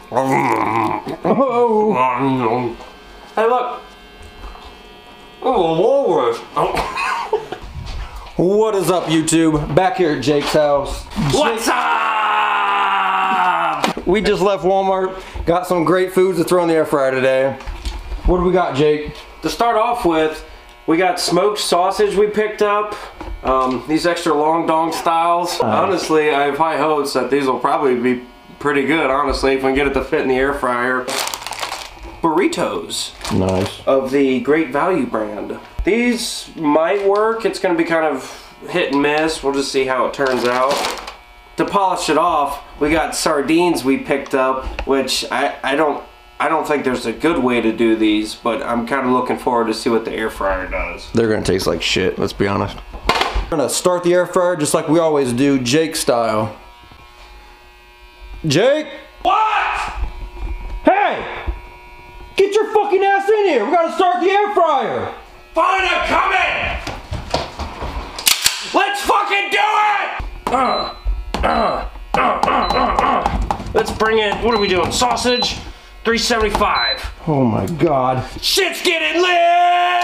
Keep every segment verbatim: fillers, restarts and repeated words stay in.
Oh. Hey, look. Oh, walrus. What is up, YouTube? Back here at Jake's house. What's up? We just left Walmart. Got some great foods to throw in the air fryer today. What do we got, Jake? To start off with, we got smoked sausage we picked up. Um, these extra long dong styles. Nice. Honestly, I have high hopes that these will probably be pretty good, honestly, if we can get it to fit in the air fryer. Burritos. Nice. Of the Great Value brand. These might work. It's going to be kind of hit and miss. We'll just see how it turns out. To polish it off, we got sardines we picked up, which I, I don't I don't think there's a good way to do these, but I'm kind of looking forward to see what the air fryer does. They're gonna taste like shit, let's be honest. We're gonna start the air fryer just like we always do, Jake style. Jake? What? Hey! Get your fucking ass in here! We gotta start the air fryer! Fine, I'm coming! Let's fucking do it! Uh, uh, uh, uh, uh, uh. Let's bring in, what are we doing, sausage? three seventy-five. Oh my god. Shit's getting lit!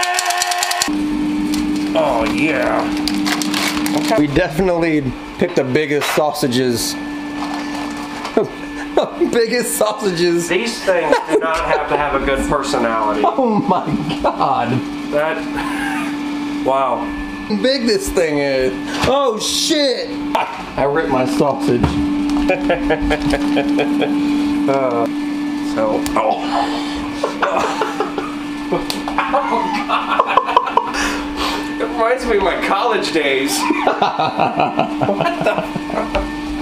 Oh yeah. Okay. We definitely picked the biggest sausages. Biggest sausages. These things do not have to have a good personality. Oh my god. That, wow. How big this thing is. Oh shit. I ripped my sausage. uh, so, oh. Oh god. It reminds me of my college days. What the fuck?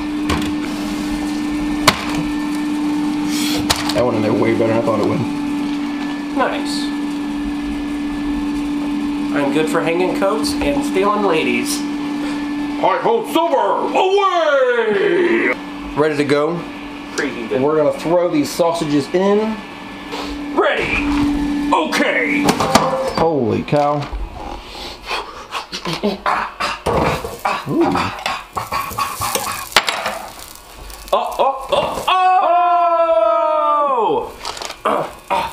That went in there way better than I thought it would. Nice. I'm good for hanging coats and stealing ladies. Hi ho, silver! Away! Ready to go? Preheated. We're gonna throw these sausages in. Ready! Okay! Holy cow. Ooh. Oh, oh, oh, oh! Oh! Uh, uh.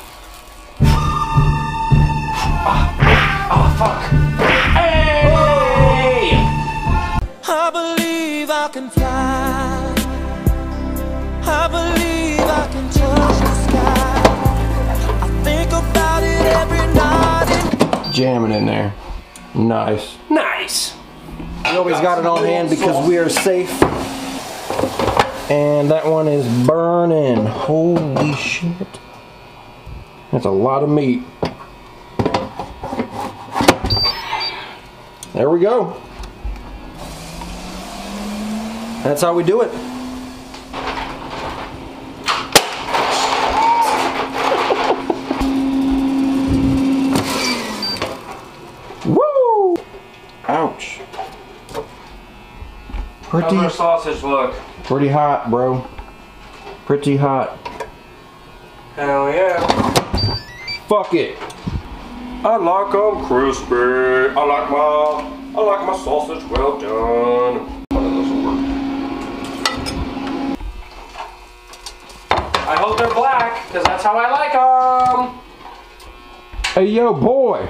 Oh, oh, fuck. Hey! I believe I can fly. I believe I can touch the sky. I think about it every night. Jamming in there. Nice. Nice. We always got it on hand because we are safe. And that one is burning. Holy shit. That's a lot of meat. There we go. That's how we do it. Woo! Ouch. Pretty, How's our sausage look? pretty hot, bro. Pretty hot. Hell yeah. Fuck it. I like them crispy. I like my, I like my sausage well done. One of those will work. I hope they're black, because that's how I like them. Hey, yo, boy.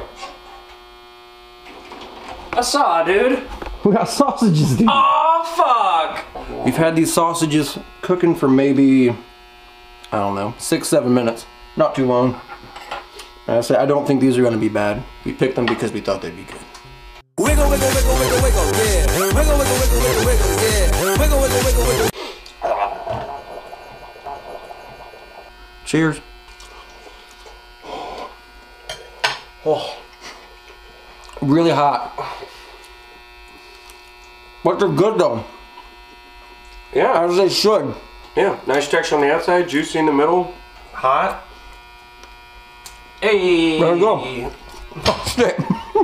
I saw, dude. We got sausages, dude. Oh, fuck. We've had these sausages cooking for maybe, I don't know, six, seven minutes. Not too long. I say I don't think these are going to be bad. We picked them because we thought they'd be good. Wiggle, wiggle, wiggle, wiggle, wiggle, yeah. Wiggle, wiggle, wiggle, wiggle, wiggle, yeah. Wiggle, wiggle, wiggle, wiggle. Cheers. Oh, really hot. But they're good though. Yeah. As they should. Yeah, nice texture on the outside, juicy in the middle, hot. Hey! There we go. Oh, shit.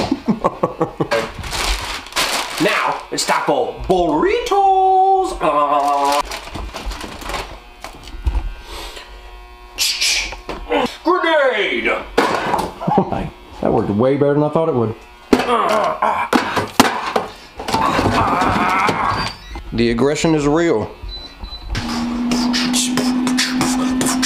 Now, it's taco burritos! Uh. Grenade! Oh my, that worked way better than I thought it would. The aggression is real.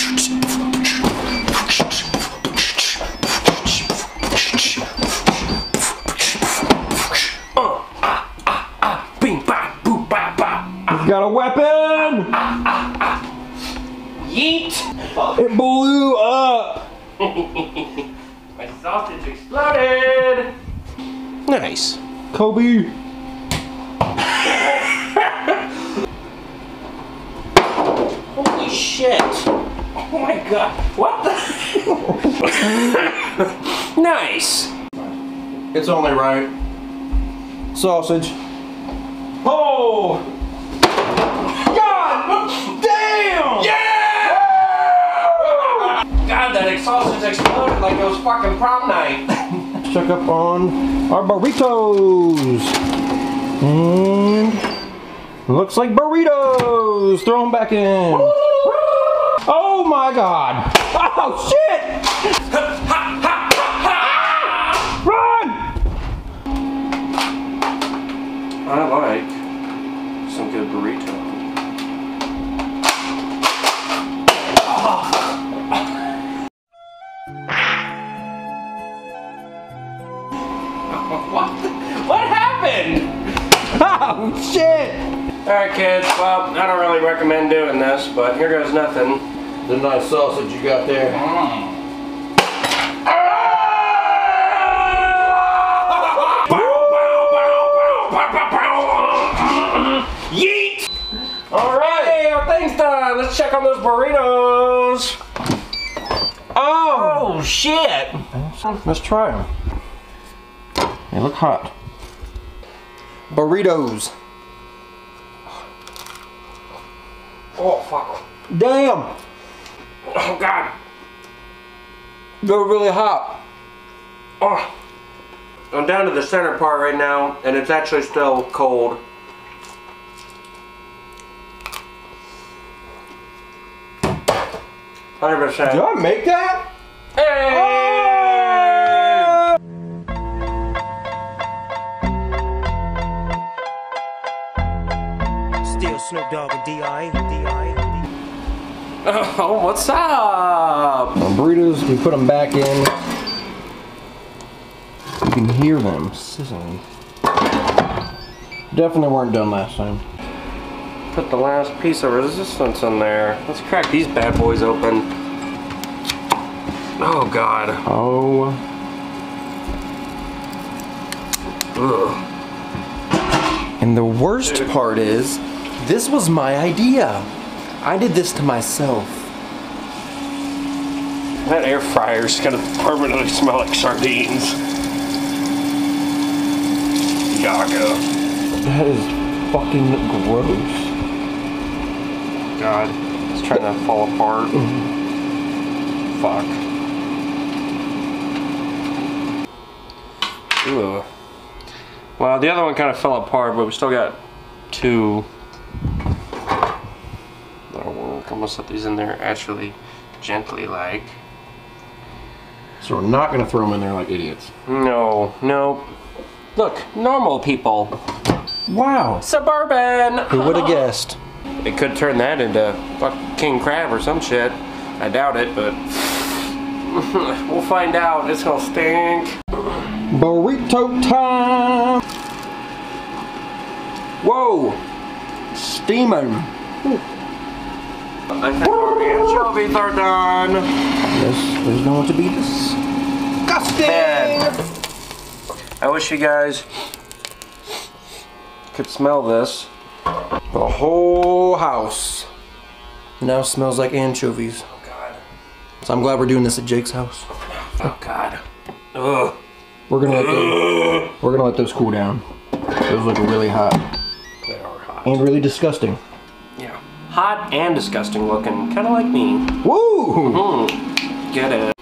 Yeet! It blew up! My sausage exploded! Nice. Kobe! Holy shit! Oh my god! What the? Nice! It's only right. Sausage. Oh! God! Damn! Yeah! God, that sausage exploded like it was fucking prom night. Check up on our burritos. And looks like burritos. Throw them back in. Oh my god! Oh shit! Run! I like some good burrito. What? What happened? Oh shit! Alright kids, well, I don't really recommend doing this, but here goes nothing. The nice sausage you got there. Yeet! Alright, hey, our thing's done. Let's check on those burritos. Oh, shit! Let's try them. They look hot. Burritos. Oh, fuck. Damn! Oh, God. They're really hot. Oh. I'm down to the center part right now, and it's actually still cold. one hundred percent. Did I make that? Hey! Still Snoop Dogg and D I A. Oh, what's up? Our burritos, we put them back in. You can hear them sizzling. Definitely weren't done last time. Put the last piece of resistance in there. Let's crack these bad boys open. Oh, God. Oh. Ugh. And the worst part is, this was my idea. I did this to myself. That air fryer's gonna permanently smell like sardines. Yaga. That is fucking gross. God, it's trying to fall apart. Fuck. Ooh. Well, the other one kind of fell apart, but we still got two. That'll work. I'm gonna set these in there actually gently, like. So we're not gonna throw them in there like idiots. No, no. Look, normal people. Wow. Suburban. Who would have guessed? It could turn that into fucking king crab or some shit. I doubt it, but we'll find out. It's gonna stink. Burrito time! Whoa! Steaming. I think our anchovies are done. This is going to be disgusting! Man. I wish you guys could smell this. The whole house now smells like anchovies. Oh, God. So I'm glad we're doing this at Jake's house. Oh, God. Ugh. We're gonna let those, we're gonna let those cool down. Those look really hot. They are hot. And really disgusting. Yeah. Hot and disgusting looking. Kind of like me. Woo! Mm. Get it.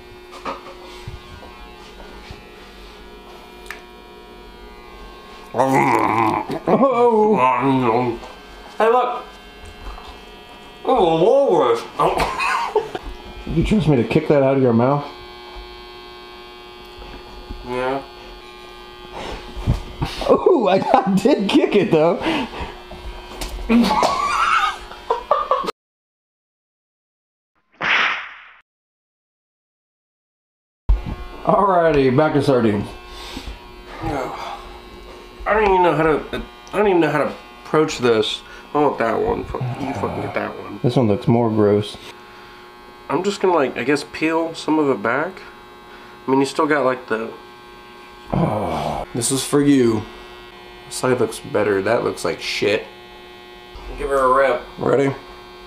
Oh! Hey, look. Oh, walrus. Oh. You trust me to kick that out of your mouth? Yeah. Oh, I, I did kick it though. Alrighty, back to sardines. I don't even know how to. I don't even know how to approach this I want that one. Fuck, you fucking get that one. This one looks more gross. I'm just gonna like, I guess, peel some of it back. I mean, you still got like the... Oh, this is for you. This side looks better. That looks like shit. Give her a rip. Ready?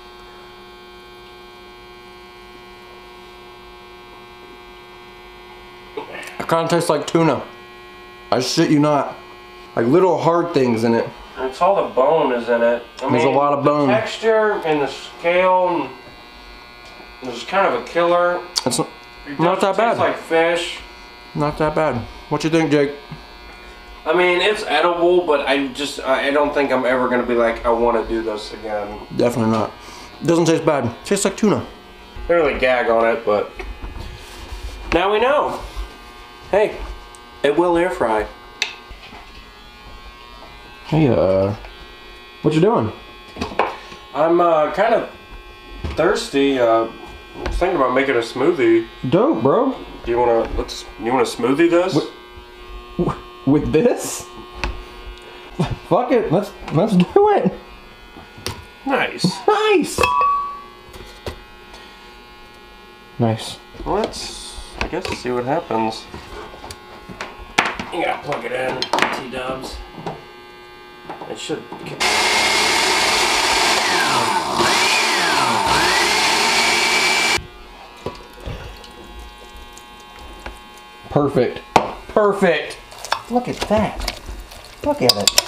It kind of tastes like tuna. I shit you not. Like little hard things in it. It's all the bone is in it. I There's mean, a lot of bone. The texture and the scale is kind of a killer. It's not, It not that does bad. taste like fish. Not that bad. What you think, Jake? I mean, it's edible, but I just, I don't think I'm ever going to be like, I want to do this again. Definitely not. It doesn't taste bad. It tastes like tuna. I really gag on it, but now we know. Hey, it will air fry. Hey, uh, what you doing? I'm uh, kind of thirsty. Uh, I was thinking about making a smoothie. Dope, bro. Do you want to, let's, you want to smoothie this? With, with this? Fuck it. Let's, let's do it. Nice. Nice. Nice. Well, let's, I guess, see what happens. You gotta plug it in, T-dubs. It should. Perfect. Perfect. Look at that. Look at it.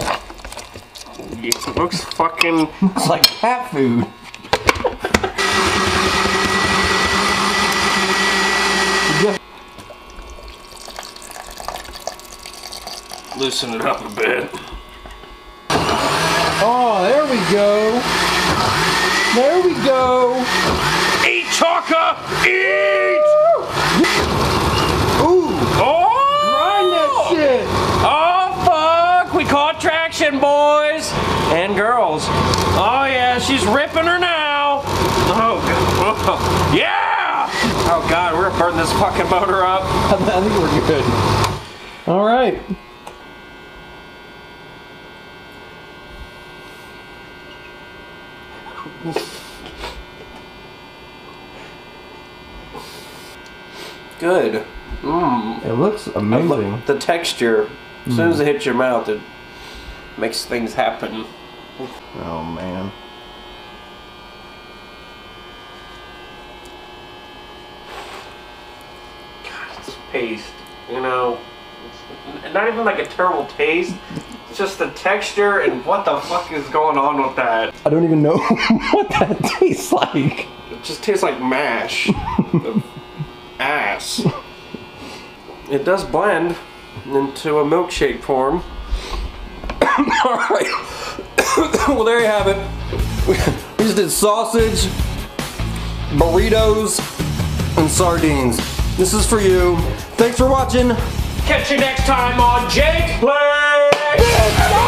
It looks fucking. It's like cat food. Loosen it up a bit. Oh, there we go. There we go. Eat, Chaka! Eat! Ooh. Oh! Grind that shit. Oh, fuck! We caught traction, boys and girls. Oh, yeah, she's ripping her now. Oh, God. Yeah! Oh, God, we're gonna burn this fucking motor up. I think we're good. All right. Good. Mmm. It looks amazing. The texture, as soon as it hits your mouth, it makes things happen. Oh man. God, it's paste. You know, it's not even like a terrible taste. It's just the texture and what the fuck is going on with that. I don't even know what that tastes like. It just tastes like mash. Of ass. It does blend into a milkshake form. Alright. Well, there you have it. We just did sausage, burritos, and sardines. This is for you. Thanks for watching. Catch you next time on Jake Plays.